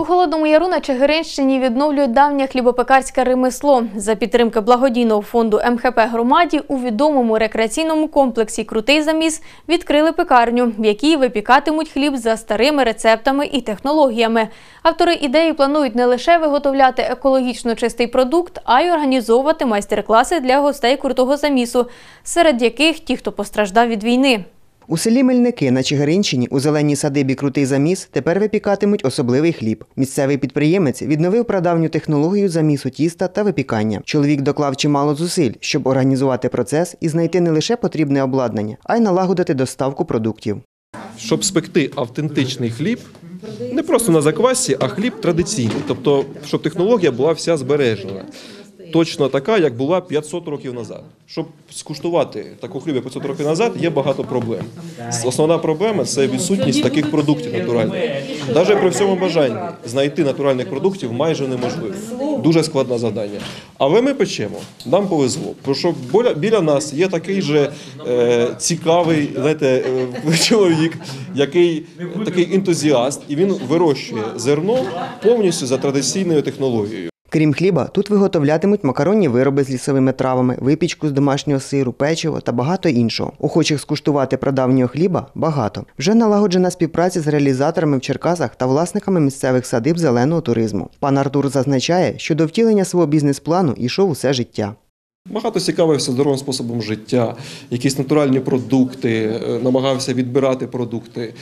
У Холодному Яру на Чигиринщині відновлюють давнє хлібопекарське ремесло. За підтримки благодійного фонду МХП «Громаді» у відомому рекреаційному комплексі «Крутий заміс» відкрили пекарню, в якій випікатимуть хліб за старими рецептами і технологіями. Автори ідеї планують не лише виготовляти екологічно чистий продукт, а й організовувати майстер-класи для гостей крутого замісу, серед яких ті, хто постраждав від війни. У селі Мельники на Чигиринщині у зеленій садибі «Крутий заміс» тепер випікатимуть особливий хліб. Місцевий підприємець відновив прадавню технологію замісу тіста та випікання. Чоловік доклав чимало зусиль, щоб організувати процес і знайти не лише потрібне обладнання, а й налагодити доставку продуктів. Щоб спекти автентичний хліб, не просто на заквасці, а хліб традиційний, тобто щоб технологія була вся збережена. Точно така, як була 500 років назад. Щоб скуштувати таку хліб 500 років назад, є багато проблем. Основна проблема – це відсутність таких продуктів натуральних. Навіть при всьому бажанні знайти натуральних продуктів майже неможливо. Дуже складне завдання. Але ми печемо, нам повезло. Тому що біля нас є такий же цікавий, знаєте, чоловік, який такий ентузіаст, і він вирощує зерно повністю за традиційною технологією. Крім хліба, тут виготовлятимуть макаронні вироби з лісовими травами, випічку з домашнього сиру, печиво та багато іншого. Охочих скуштувати прадавнього хліба – багато. Вже налагоджена співпраця з реалізаторами в Черкасах та власниками місцевих садиб зеленого туризму. Пан Артур зазначає, що до втілення свого бізнес-плану йшов усе життя. Багато цікавився здоровим способом життя, якісь натуральні продукти, намагався відбирати продукти.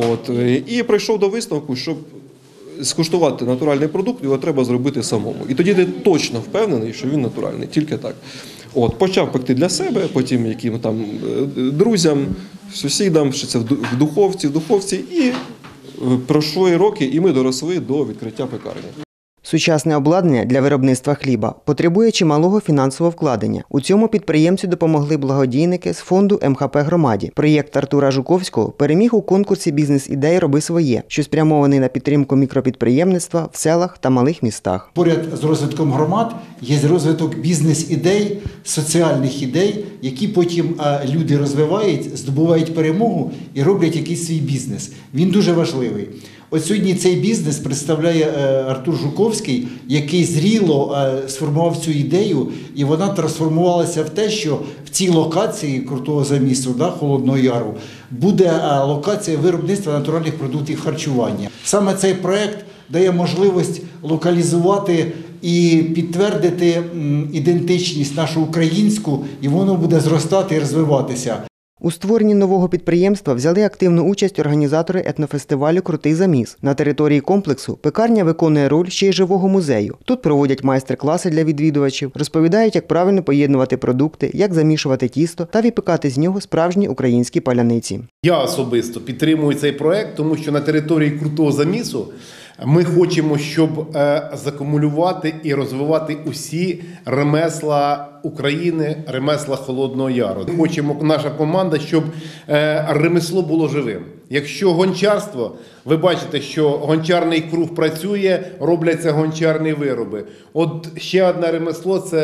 І прийшов до висновку, щоб скуштувати натуральний продукт, його треба зробити самому. І тоді ти точно впевнений, що він натуральний, тільки так. Почав пекти для себе, потім яким там друзям, сусідам, що це в духовці, і пройшли роки, і ми доросли до відкриття пекарні. Сучасне обладнання для виробництва хліба потребує чималого фінансового вкладення. У цьому підприємцю допомогли благодійники з фонду МХП «Громаді». Проєкт Артура Жуковського переміг у конкурсі «Бізнес-ідеї Роби своє», що спрямований на підтримку мікропідприємництва в селах та малих містах. Поряд з розвитком громад є розвиток бізнес-ідей, соціальних ідей, які потім люди розвивають, здобувають перемогу і роблять якийсь свій бізнес. Він дуже важливий. От сьогодні цей бізнес представляє Артур Жуковський, який зріло сформував цю ідею, і вона трансформувалася в те, що в цій локації Крутого замісу, Холодного Яру, буде локація виробництва натуральних продуктів харчування. Саме цей проєкт дає можливість локалізувати і підтвердити ідентичність нашу українську, і воно буде зростати і розвиватися. У створенні нового підприємства взяли активну участь організатори етнофестивалю «Крутий заміс». На території комплексу пекарня виконує роль ще й живого музею. Тут проводять майстер-класи для відвідувачів, розповідають, як правильно поєднувати продукти, як замішувати тісто та випікати з нього справжні українські паляниці. Я особисто підтримую цей проект, тому що на території Крутого замісу ми хочемо, щоб закумулювати і розвивати усі ремесла України, ремесла Холодного Яру. Хочемо, наша команда, щоб ремесло було живим. Якщо гончарство, ви бачите, що гончарний круг працює, робляться гончарні вироби. От ще одне ремесло –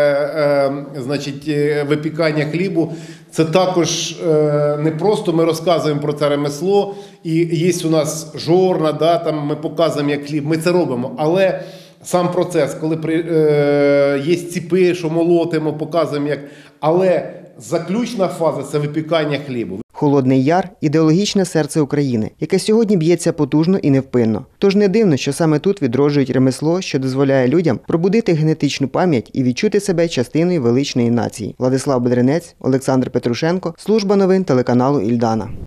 це випікання хлібу. Це також не просто ми розказуємо про це ремесло, і є у нас жорна, там ми показуємо, як хліб, ми це робимо. Але сам процес, коли є ціпи, що молотимо, показуємо як. Але заключна фаза – це випікання хлібу. Холодний Яр – ідеологічне серце України, яке сьогодні б'ється потужно і невпинно. Тож не дивно, що саме тут відроджують ремесло, що дозволяє людям пробудити генетичну пам'ять і відчути себе частиною величної нації. Владислав Бедренець, Олександр Петрушенко, служба новин телеканалу «Ільдана».